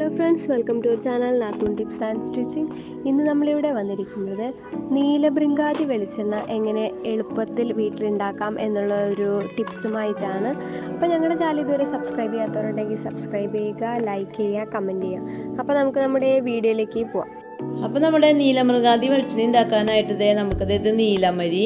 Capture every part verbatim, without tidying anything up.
Hello friends, welcome to our channel Nathoon Tips and Stitching. ഇന്ന് നമ്മളിവിടെ വന്നിരിക്കുന്നത് നീലഭൃംഗാദി വെളിച്ചെണ്ണ എങ്ങനെ എളുപ്പത്തിൽ വീട്ടിലുണ്ടാക്കാം എന്നുള്ള ഒരു ടിപ്സുമായിട്ടാണ്. അപ്പോൾ ഞങ്ങളുടെ ചാനൽ ഇതുവരെ സബ്സ്ക്രൈബ് ചെയ്യാത്തവരുണ്ടെങ്കിൽ സബ്സ്ക്രൈബ് ചെയ്യുക, ലൈക്ക് ചെയ്യുക, കമൻറ്റ് ചെയ്യുക. അപ്പോൾ നമുക്ക് നമ്മുടെ വീഡിയോയിലേക്ക് പോവാം. അപ്പോൾ നമ്മുടെ നീലഭൃംഗാദി വെളിച്ചെണ്ണ ഉണ്ടാക്കാനായിട്ട് ഇതേ നമുക്കത് ഇത് നീലമരി,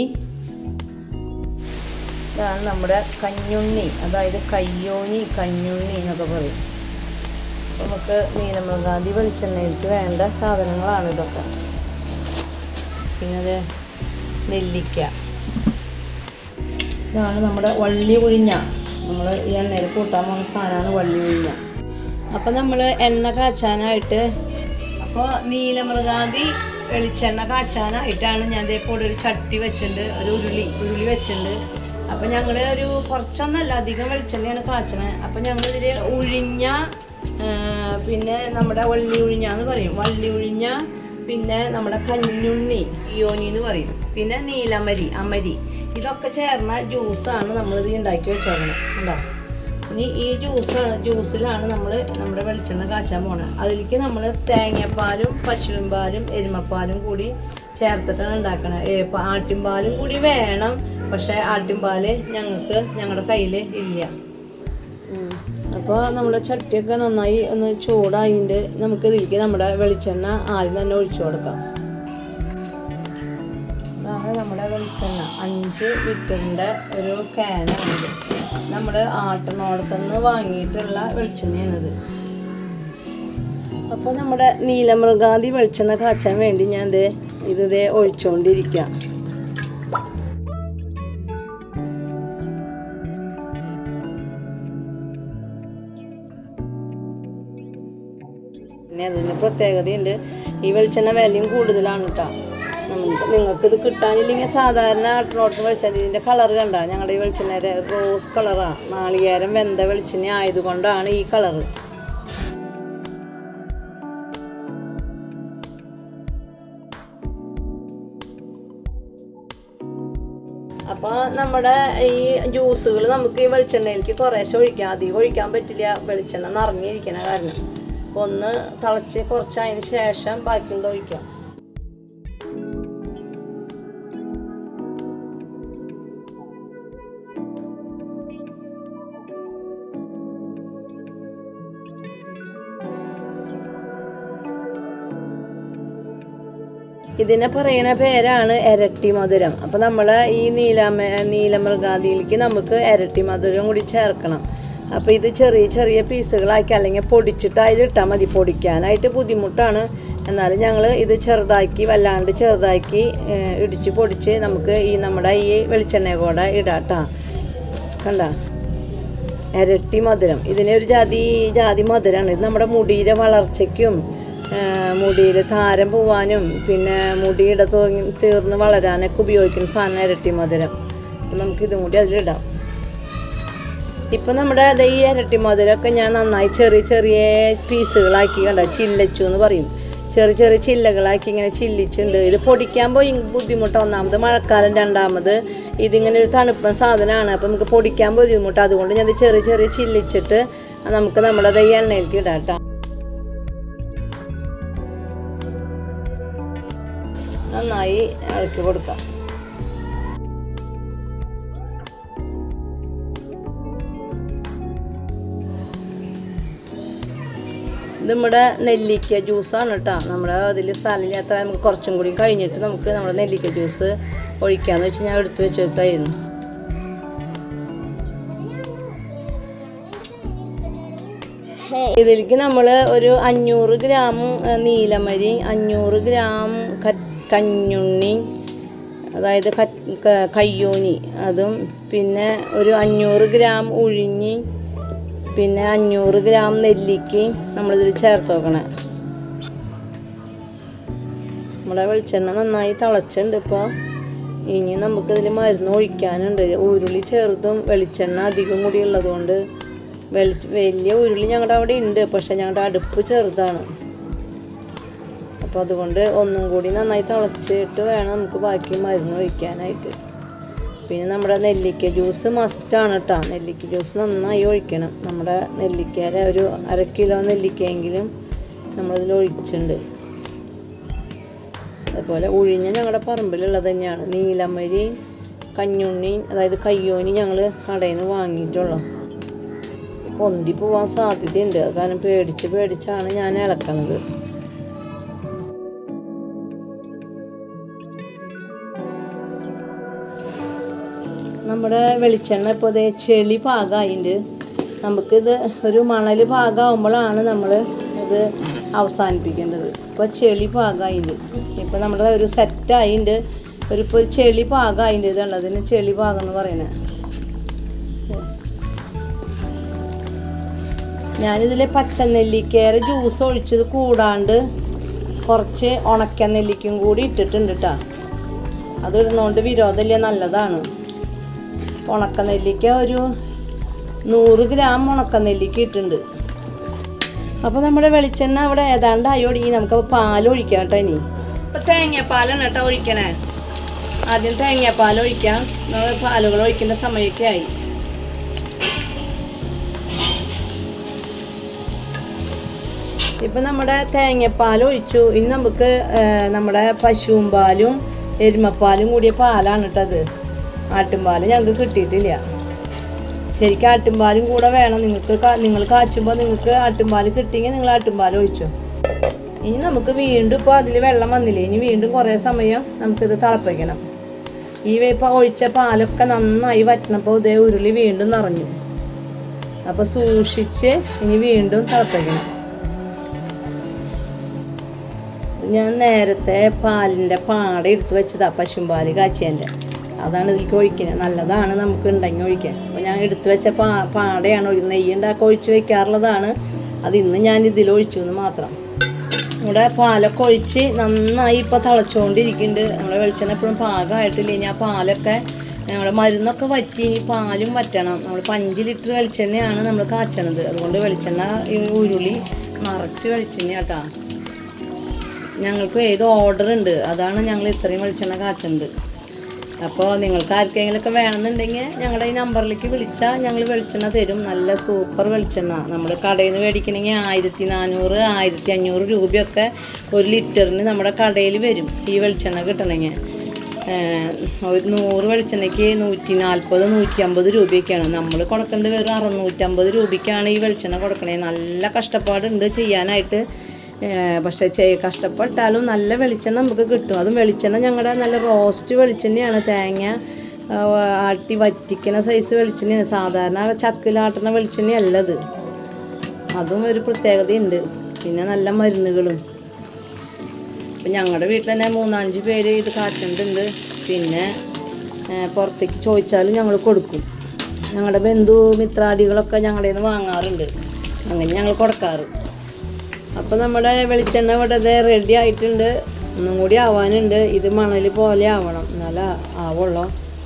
ഇതാണ് നമ്മുടെ കഞ്ഞുണ്ണി, അതായത് കയ്യോണി കഞ്ഞുണ്ണി എന്നൊക്കെ പറയും. നമുക്ക് നീലഭൃംഗാദി വെളിച്ചെണ്ണയിലേക്ക് വേണ്ട സാധനങ്ങളാണ് ഇതൊക്കെ. പിന്നെ അത് നെല്ലിക്ക, ഇതാണ് നമ്മുടെ വള്ളി ഉഴിഞ്ഞ, നമ്മൾ ഈ എണ്ണയിൽ കൂട്ടാൻ പോകുന്ന സാധനമാണ് വള്ളി ഉഴിഞ്ഞ. അപ്പോൾ നമ്മൾ എണ്ണ കാച്ചാനായിട്ട്, അപ്പോൾ നീലഭൃംഗാദി വെളിച്ചെണ്ണ കാച്ചാനായിട്ടാണ് ഞാൻ ഇതേപോലെ ഒരു ചട്ടി വെച്ചിട്ടുണ്ട്, ഒരു ഉരുളി ഉരുളി വെച്ചിട്ടുണ്ട്. അപ്പോൾ ഞങ്ങൾ ഒരു കുറച്ചൊന്നല്ല അധികം വെളിച്ചെണ്ണയാണ് കാച്ചണത്. അപ്പോൾ ഞങ്ങളിതിൽ ഉഴിഞ്ഞ, പിന്നെ നമ്മുടെ വള്ളി ഉഴിഞ്ഞാന്ന് പറയും, വള്ളി ഉഴിഞ്ഞ, പിന്നെ നമ്മുടെ കഞ്ഞുണ്ണി ഇയോനി എന്ന് പറയും, പിന്നെ നീലമരി അമരി, ഇതൊക്കെ ചേർന്ന ജ്യൂസാണ് നമ്മളിത് ഉണ്ടാക്കി വെച്ചോളണം. ഉണ്ടോ? ഇനി ഈ ജ്യൂസാണ് ജ്യൂസിലാണ് നമ്മൾ നമ്മുടെ വെളിച്ചെണ്ണ കാച്ചാൻ പോണത്. അതിലേക്ക് നമ്മൾ തേങ്ങാപ്പാലും പശുവിൻപാലും എരുമപ്പാലും കൂടി ചേർത്തിട്ടാണ് ഉണ്ടാക്കണത്. ആട്ടിൻപാലും കൂടി വേണം, പക്ഷേ ആട്ടിൻപാൽ ഞങ്ങൾക്ക് ഞങ്ങളുടെ കയ്യിൽ ഇല്ല. അപ്പോൾ നമ്മുടെ ചട്ടിയൊക്കെ നന്നായി ഒന്ന് ചൂടായിട്ട് നമുക്ക് ഇതിലേക്ക് നമ്മുടെ വെളിച്ചെണ്ണ ആദ്യം തന്നെ ഒഴിച്ചു കൊടുക്കാം. അതാണ് നമ്മുടെ വെളിച്ചെണ്ണ, അഞ്ച് ലിറ്ററിൻ്റെ ഒരു ക്യാനാണിത്. നമ്മൾ ആട്ടിനോടത്തുനിന്ന് വാങ്ങിയിട്ടുള്ള വെളിച്ചെണ്ണയാണിത്. അപ്പോൾ നമ്മുടെ നീലഭൃംഗാദി വെളിച്ചെണ്ണ കാച്ചാൻ വേണ്ടി ഞാൻ ഇത് ഇതേ ഒഴിച്ചുകൊണ്ടിരിക്കാം. പിന്നെ അതിന് പ്രത്യേകതയുണ്ട്, ഈ വെളിച്ചെണ്ണ വിലയും കൂടുതലാണ് കേട്ടോ. നമുക്ക് നിങ്ങൾക്കിത് കിട്ടാനില്ലെങ്കിൽ സാധാരണ ആട്ടിനോടത്ത് വെളിച്ചെണ്ണ, ഇതിൻ്റെ കളർ കണ്ട, ഞങ്ങളുടെ ഈ വെളിച്ചെണ്ണയുടെ റോസ് കളറാണ്, നാളികേരം വെന്ത വെളിച്ചെണ്ണ ആയതുകൊണ്ടാണ് ഈ കളറ്. അപ്പോൾ നമ്മുടെ ഈ ജ്യൂസുകൾ നമുക്ക് ഈ വെളിച്ചെണ്ണയിലേക്ക് കുറേശ്ശെ ഒഴിക്കാം, അധികം ഒഴിക്കാൻ പറ്റില്ല, വെളിച്ചെണ്ണ നിറഞ്ഞിരിക്കണ കാരണം. ഒന്ന് തിളച്ച് കുറച്ചതിന് ശേഷം ബാക്കിയുള്ളത് ഒഴിക്കാം. ഇതിനെ പറയുന്ന പേരാണ് ഇരട്ടി മധുരം. അപ്പോൾ നമ്മൾ ഈ നീലമ നീലഭൃംഗാദിയിലേക്ക് നമുക്ക് ഇരട്ടി മധുരം കൂടി ചേർക്കണം. അപ്പോൾ ഇത് ചെറിയ ചെറിയ പീസുകളാക്കി അല്ലെങ്കിൽ പൊടിച്ചിട്ട് അതിലിട്ടാൽ മതി. പൊടിക്കാനായിട്ട് ബുദ്ധിമുട്ടാണ്, എന്നാലും ഞങ്ങൾ ഇത് ചെറുതാക്കി, വല്ലാണ്ട് ചെറുതാക്കി ഇടിച്ച് പൊടിച്ച് നമുക്ക് ഈ നമ്മുടെ ഈ വെളിച്ചെണ്ണ കൂടെ ഇടാട്ടാ. കണ്ട, ഇരട്ടി മധുരം, ഇതിനെ ഒരു ജാതി ജാതി മധുരമാണ്. ഇത് നമ്മുടെ മുടിയുടെ വളർച്ചയ്ക്കും മുടിയിൽ താരം പോവാനും പിന്നെ മുടിയുടെ തീർന്ന് വളരാനൊക്കെ ഉപയോഗിക്കുന്ന സാധനം ഇരട്ടി മധുരം. അപ്പം നമുക്കിതും കൂടി അതിലിടാം. ഇപ്പം നമ്മുടെ ഈ ഇരട്ടി മധുരമൊക്കെ ഞാൻ നന്നായി ചെറിയ ചെറിയ പീസുകളാക്കി, കണ്ട, ചില്ലച്ചു എന്ന് പറയും, ചെറിയ ചെറിയ ചില്ലകളാക്കി ഇങ്ങനെ ചില്ലിച്ചുണ്ട്. ഇത് പൊടിക്കാൻ പോയി ബുദ്ധിമുട്ട്, ഒന്നാമത് മഴക്കാലം, രണ്ടാമത് ഇതിങ്ങനെ ഒരു തണുപ്പൻ സാധനമാണ്, അപ്പം നമുക്ക് പൊടിക്കാൻ ബുദ്ധിമുട്ട്. അതുകൊണ്ട് ഞാൻ ഇത് ചെറിയ ചെറിയ ചില്ലിച്ചിട്ട് നമുക്ക് നമ്മുടെ ഈ എണ്ണയിലേക്ക് ഇടാം കേട്ടോ. നന്നായി ഇളക്കി കൊടുക്കാം. ഇത് നമ്മുടെ നെല്ലിക്ക ജ്യൂസാണ് കേട്ടോ. നമ്മുടെ അതിൽ സ്ഥലമില്ലാത്ത നമുക്ക് കുറച്ചും കൂടി കഴിഞ്ഞിട്ട് നമുക്ക് നമ്മുടെ നെല്ലിക്ക ജ്യൂസ് ഒഴിക്കാമെന്ന് വെച്ച് ഞാൻ എടുത്ത് വെച്ച് വെക്കായിരുന്നു. ഇതിലേക്ക് നമ്മൾ ഒരു അഞ്ഞൂറ് ഗ്രാം നീലമരി, അഞ്ഞൂറ് ഗ്രാം കഞ്ഞുണ്ണി, അതായത് കയ്യോനി, അതും പിന്നെ ഒരു അഞ്ഞൂറ് ഗ്രാം ഉഴിഞ്ഞി, പിന്നെ അഞ്ഞൂറ് ഗ്രാം നെല്ലിക്ക നമ്മളിതിൽ ചേർത്ത് വെക്കണേ. നമ്മുടെ വെളിച്ചെണ്ണ നന്നായി തിളച്ചുണ്ട്. ഇപ്പോൾ ഇനി നമുക്കിതിൽ മരുന്ന് ഒഴിക്കാനുണ്ട്. ഉരുളി ചെറുതും വെളിച്ചെണ്ണ അധികം കൂടി ഉള്ളതുകൊണ്ട് വെളിച്ച വലിയ ഉരുളി ഞങ്ങളുടെ അവിടെ ഉണ്ട്, പക്ഷെ ഞങ്ങളുടെ അടുപ്പ് ചെറുതാണ്. അപ്പോൾ അതുകൊണ്ട് ഒന്നും കൂടി നന്നായി തിളച്ചിട്ട് വേണം നമുക്ക് ബാക്കി മരുന്ന് ഒഴിക്കാനായിട്ട്. പിന്നെ നമ്മുടെ നെല്ലിക്ക ജ്യൂസ് മസ്റ്റാണ് കേട്ടോ. നെല്ലിക്ക ജ്യൂസ് നന്നായി ഒഴിക്കണം. നമ്മുടെ നെല്ലിക്കയുടെ ഒരു അര കിലോ നെല്ലിക്കയെങ്കിലും നമ്മളിതിൽ ഒഴിച്ചിട്ടുണ്ട്. അതുപോലെ ഉഴിഞ്ഞ ഞങ്ങളുടെ പറമ്പിലുള്ളത് തന്നെയാണ്. നീലമരി, കഞ്ഞുണ്ണി, അതായത് കയ്യോനി ഞങ്ങൾ കടയിൽ നിന്ന് വാങ്ങിയിട്ടുള്ളൂ. പൊന്തി പോവാൻ സാധ്യതയുണ്ട്. അത് കാരണം പേടിച്ച് പേടിച്ചാണ് ഞാൻ ഇളക്കണത്. നമ്മുടെ വെളിച്ചെണ്ണ ഇപ്പോൾ ഇതേ ചെളി പാകമായിട്ടുണ്ട്. നമുക്കിത് ഒരു മണൽ പാകമാകുമ്പോഴാണ് നമ്മൾ ഇത് അവസാനിപ്പിക്കേണ്ടത്. ഇപ്പോൾ ചെളി പാകമായിട്ടുണ്ട്. ഇപ്പോൾ നമ്മുടെ ഒരു സെറ്റായിട്ടുണ്ട്. ഒരു ഇപ്പോൾ ഒരു ചെളി പാകമായിട്ടുണ്ട്. ഇതുള്ളതിന് ചെളി പാകം എന്ന് പറയുന്നത്. ഞാനിതിൽ പച്ചനെല്ലിക്കയുടെ ജ്യൂസ് ഒഴിച്ചത് കൂടാണ്ട് കുറച്ച് ഉണക്ക നെല്ലിക്കും കൂടി ഇട്ടിട്ടുണ്ട് കേട്ടോ. അത് ഇടുന്നതുകൊണ്ട് വിരോധമില്ല, നല്ലതാണ്. ഉണക്ക നെല്ലിക്ക ഒരു നൂറ് ഗ്രാം ഉണക്ക നെല്ലിക്ക ഇട്ടിട്ടുണ്ട്. അപ്പോൾ നമ്മുടെ വെളിച്ചെണ്ണ അവിടെ ഏതാണ്ട് ആയി ഒടുങ്ങി. നമുക്ക് പാൽ ഒഴിക്കാം കേട്ടോ. ഇനി ഇപ്പോൾ തേങ്ങാപ്പാലാണ് കേട്ടോ ഒഴിക്കണേ. ആദ്യം തേങ്ങാപ്പാൽ ഒഴിക്കാം. നമ്മൾ പാലുകൾ ഒഴിക്കേണ്ട സമയമൊക്കെ ആയി. ഇപ്പം നമ്മുടെ തേങ്ങാപ്പാൽ ഒഴിച്ചു. ഇനി നമുക്ക് നമ്മുടെ പശുവും പാലും എരുമപ്പാലും കൂടിയ പാലാണ് കേട്ടത്. ആട്ടുംപാൽ ഞങ്ങൾക്ക് കിട്ടിയിട്ടില്ല. ശരിക്കും ആട്ടുംപാലും കൂടെ വേണം. നിങ്ങൾക്ക് നിങ്ങൾ കാച്ചുമ്പോൾ നിങ്ങൾക്ക് ആട്ടുംപാൽ കിട്ടിയെങ്കിൽ നിങ്ങൾ ആട്ടുംപാൽ ഒഴിച്ചു. ഇനി നമുക്ക് വീണ്ടും ഇപ്പോൾ അതിൽ വെള്ളം വന്നില്ലേ, ഇനി വീണ്ടും കുറേ സമയം നമുക്കിത് തിളപ്പിക്കണം. ഈ ഇപ്പോൾ ഒഴിച്ച പാലൊക്കെ നന്നായി വറ്റണപ്പോൾ ഇതേ ഉരുളി വീണ്ടും നിറഞ്ഞു. അപ്പോൾ സൂക്ഷിച്ച് ഇനി വീണ്ടും തിളപ്പിക്കണം. ഞാൻ നേരത്തെ പാലിൻ്റെ പാട എടുത്ത് വെച്ചതാണ്, പശുമ്പാൽ കാച്ചിയൻ്റെ. അതാണ് ഇതിലേക്ക് ഒഴിക്കുന്നത്. നല്ലതാണ് നമുക്ക് ഉണ്ടെങ്കിൽ ഒഴിക്കാൻ. അപ്പോൾ ഞാൻ എടുത്തു വെച്ച പാ പാടയാണ് ഒഴിക്കുന്നത്. നെയ്യ് ഉണ്ടാക്കി ഒഴിച്ച് വെക്കാറുള്ളതാണ്. അത് ഇന്ന് ഞാൻ ഇതിൽ ഒഴിച്ചു എന്ന് മാത്രം. ഇവിടെ പാലൊക്കെ ഒഴിച്ച് നന്നായി ഇപ്പോൾ തിളച്ചുകൊണ്ടിരിക്കുന്നുണ്ട്. നമ്മുടെ വെളിച്ചെണ്ണ എപ്പോഴും പാകമായിട്ടില്ല. ഇനി ആ പാലൊക്കെ നമ്മുടെ മരുന്നൊക്കെ വറ്റി ഇനി പാലും വറ്റണം. നമ്മൾ അഞ്ച് ലിറ്റർ വെളിച്ചെണ്ണയാണ് നമ്മൾ കാച്ചണത്. അതുകൊണ്ട് വെളിച്ചെണ്ണ ഉരുളി നിറച്ച് വെളിച്ചെണ്ണ കേട്ടോ. ഞങ്ങൾക്ക് ഏത് ഓർഡർ ഉണ്ട്, അതാണ് ഞങ്ങൾ ഇത്രയും വെളിച്ചെണ്ണ കാച്ചുന്നത്. അപ്പോൾ നിങ്ങൾക്ക് ആർക്കെങ്കിലുമൊക്കെ വേണമെന്നുണ്ടെങ്കിൽ ഞങ്ങളുടെ ഈ നമ്പറിലേക്ക് വിളിച്ചാൽ ഞങ്ങൾ വെളിച്ചെണ്ണ തരും. നല്ല സൂപ്പർ വെളിച്ചെണ്ണ. നമ്മൾ കടയിൽ നിന്ന് മേടിക്കണമെങ്കിൽ ആയിരത്തി നാനൂറ് ആയിരത്തി അഞ്ഞൂറ് രൂപയൊക്കെ ഒരു ലിറ്ററിന് നമ്മുടെ കടയിൽ വരും ഈ വെളിച്ചെണ്ണ കിട്ടണമെങ്കിൽ. ഒരു നൂറ് വെളിച്ചെണ്ണയ്ക്ക് നൂറ്റി നാൽപ്പത് നൂറ്റി അമ്പത് രൂപയൊക്കെയാണ്. നമ്മൾ കൊടുക്കേണ്ടത് വെറും അറുന്നൂറ്റമ്പത് രൂപയ്ക്കാണ് ഈ വെളിച്ചെണ്ണ കൊടുക്കണേ. നല്ല കഷ്ടപ്പാടുണ്ട് ചെയ്യാനായിട്ട്. പക്ഷേ ചെയ് കഷ്ടപ്പെട്ടാലും നല്ല വെളിച്ചെണ്ണ നമുക്ക് കിട്ടും. അതും വെളിച്ചെണ്ണ ഞങ്ങളുടെ നല്ല റോസ്റ്റ് വെളിച്ചെണ്ണയാണ്. തേങ്ങ ആട്ടി വറ്റിക്കുന്ന സൈസ് വെളിച്ചെണ്ണയാണ്. സാധാരണ ചക്കിലാട്ടുന്ന വെളിച്ചെണ്ണയല്ലത്. അതും ഒരു പ്രത്യേകതയുണ്ട്. പിന്നെ നല്ല മരുന്നുകളും. ഇപ്പം ഞങ്ങളുടെ വീട്ടിൽ തന്നെ മൂന്നാഞ്ച് പേര് ഇത് കാച്ചുന്നുണ്ട്. പിന്നെ പുറത്തേക്ക് ചോദിച്ചാലും ഞങ്ങൾ കൊടുക്കും. ഞങ്ങളുടെ ബന്ധു മിത്രാദികളൊക്കെ ഞങ്ങളുടെ നിന്ന് വാങ്ങാറുണ്ട്. അങ്ങനെ ഞങ്ങൾ കൊടുക്കാറ്. അപ്പോൾ നമ്മുടെ വെളിച്ചെണ്ണ ഇവിടെ റെഡി ആയിട്ടുണ്ട്. ഒന്നും കൂടി ആവാനുണ്ട്. ഇത് മണൽ പോലെ ആവണം, എന്നാലേ ആവുള്ളൂ.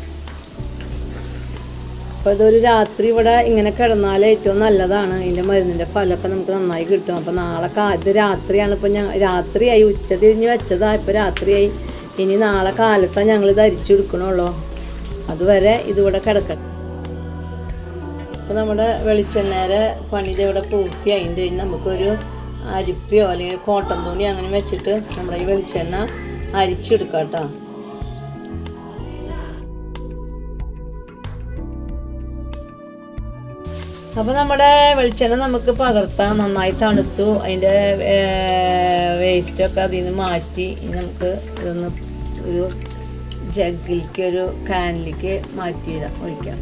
അപ്പോൾ ഇതൊരു രാത്രി ഇവിടെ ഇങ്ങനെ കിടന്നാൽ ഏറ്റവും നല്ലതാണ്. ഇതിൻ്റെ മരുന്നിൻ്റെ ഫലമൊക്കെ നമുക്ക് നന്നായി കിട്ടും. അപ്പോൾ നാളെ കാ ഇത് രാത്രിയാണ്. ഇപ്പോൾ ഞങ്ങൾ രാത്രിയായി, ഉച്ച തിരിഞ്ഞ് വെച്ചതാണ്. ഇപ്പോൾ രാത്രിയായി. ഇനി നാളെ കാലത്താണ് ഞങ്ങൾ ധരിച്ചെടുക്കണുള്ളൂ. അതുവരെ ഇതിവിടെ കിടക്കട്ടെ. അപ്പോൾ നമ്മുടെ വെളിച്ചെണ്ണയുടെ പണി ഇവിടെ പൂർത്തിയായിട്ടുണ്ട്. ഇനി നമുക്കൊരു അരിപ്പയോ അല്ലെങ്കിൽ കോട്ടൺ തുണി അങ്ങനെ വെച്ചിട്ട് നമ്മുടെ ഈ വെളിച്ചെണ്ണ അരിച്ചെടുക്കാം കേട്ടോ. അപ്പോൾ നമ്മുടെ വെളിച്ചെണ്ണ നമുക്ക് പകർത്താം. നന്നായി തണുത്തു. അതിൻ്റെ വേസ്റ്റൊക്കെ അതിൽ നിന്ന് മാറ്റി ഇനി നമുക്ക് ഇതൊന്ന് ഒരു ജഗ്ഗിലേക്ക് ഒരു കാനിലേക്ക് മാറ്റി ഒഴിക്കാം.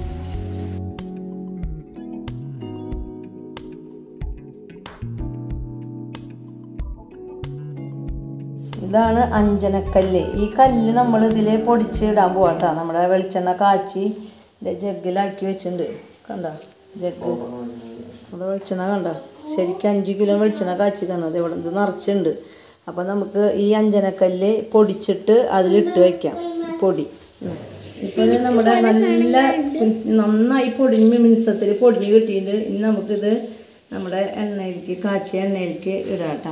ഇതാണ് അഞ്ജനക്കല്ല്. ഈ കല്ല് നമ്മൾ ഇതിൽ പൊടിച്ച് ഇടാൻ പോവാട്ടോ. നമ്മുടെ വെളിച്ചെണ്ണ കാച്ചി ജഗ്ഗിലാക്കി വെച്ചിട്ടുണ്ട്. കണ്ട ജഗ്ഗ് നമ്മുടെ വെളിച്ചെണ്ണ കണ്ട. ശരിക്കും അഞ്ച് കിലോ വെളിച്ചെണ്ണ കാച്ചിയതാണ്. അത് ഇവിടെ ഇത് നിറച്ചുണ്ട്. അപ്പോൾ നമുക്ക് ഈ അഞ്ജനക്കല്ല് പൊടിച്ചിട്ട് അതിലിട്ട് വയ്ക്കാം പൊടി. ഇപ്പോൾ ഇത് നമ്മുടെ നല്ല നന്നായി പൊടിഞ്ഞ് മിനുസത്തിൽ പൊടിഞ്ഞ് കിട്ടിയിട്ടുണ്ട്. ഇനി നമുക്കിത് നമ്മുടെ എണ്ണയിലേക്ക് കാച്ചിയ എണ്ണയിലേക്ക് ഇടാം കേട്ടോ.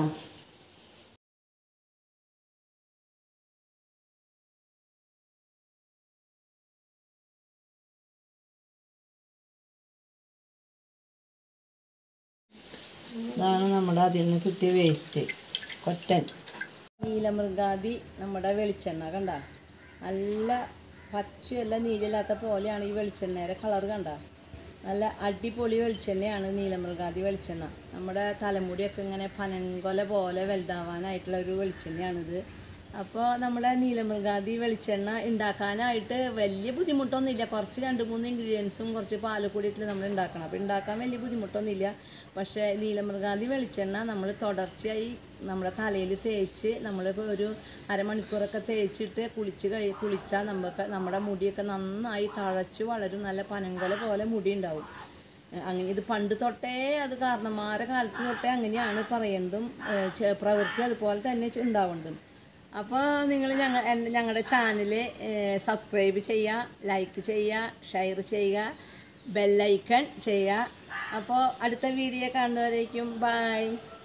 ഇതാണ് നമ്മുടെ അതിൽ നിന്ന് കിട്ടിയ വേസ്റ്റ് കൊറ്റൻ. നീലമൃഗാദി നമ്മുടെ വെളിച്ചെണ്ണ കണ്ട, നല്ല പച്ചയല്ല നീലല്ലാത്ത പോലെയാണ് ഈ വെളിച്ചെണ്ണയുടെ കളർ കണ്ട. നല്ല അടിപൊളി വെളിച്ചെണ്ണയാണ് നീലമൃഗാദി വെളിച്ചെണ്ണ. നമ്മുടെ തലമുടിയൊക്കെ ഇങ്ങനെ പനങ്കൊല പോലെ വലുതാവാനായിട്ടുള്ള ഒരു വെളിച്ചെണ്ണയാണിത്. അപ്പോൾ നമ്മുടെ നീലമൃഗാദി വെളിച്ചെണ്ണ ഉണ്ടാക്കാനായിട്ട് വലിയ ബുദ്ധിമുട്ടൊന്നുമില്ല. കുറച്ച് രണ്ട് മൂന്ന് ഇൻഗ്രീഡിയൻസും കുറച്ച് പാല് കൂടിയിട്ട് നമ്മൾ ഉണ്ടാക്കണം. അപ്പോൾ ഉണ്ടാക്കാൻ വലിയ ബുദ്ധിമുട്ടൊന്നുമില്ല. പക്ഷേ നീലമൃഗാദി വെളിച്ചെണ്ണ നമ്മൾ തുടർച്ചയായി നമ്മുടെ തലയിൽ തേച്ച് നമ്മൾ ഒരു അരമണിക്കൂറൊക്കെ തേച്ചിട്ട് കുളിച്ച് കഴി കുളിച്ചാൽ നമുക്ക് നമ്മുടെ മുടിയൊക്കെ നന്നായി തഴച്ച് വളരും. നല്ല പനങ്കൊല പോലെ മുടി ഉണ്ടാവും. അങ്ങനെ ഇത് പണ്ട് തൊട്ടേ, അത് കാരണന്മാരെ കാലത്ത് തൊട്ടേ അങ്ങനെയാണ് പറയുന്നതും പ്രവൃത്തി അതുപോലെ തന്നെ ഉണ്ടാവുന്നതും. അപ്പോൾ നിങ്ങൾ ഞങ്ങൾ ഞങ്ങളുടെ ചാനൽ സബ്സ്ക്രൈബ് ചെയ്യുക, ലൈക്ക് ചെയ്യുക, ഷെയർ ചെയ്യുക, ബെല്ലൈക്കൺ ചെയ്യുക. അപ്പോൾ അടുത്ത വീഡിയോ കാണുന്നവരേക്കും ബൈ.